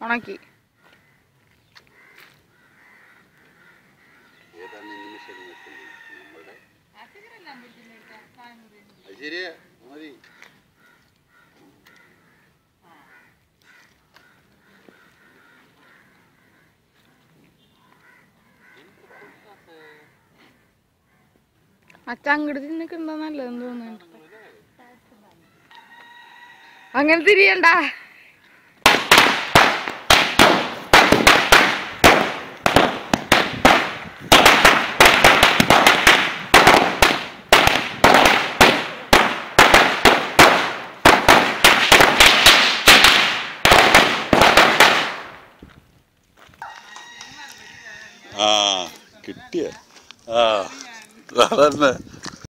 ഉണക്കി. അച്ചങ്ങട് തിന്നിട്ടുണ്ടോ നല്ലതെന്ന് തോന്നുന്നുണ്ട്. അങ്ങനെ തിരിയണ്ട. കിട്ടിയ അതന്നെ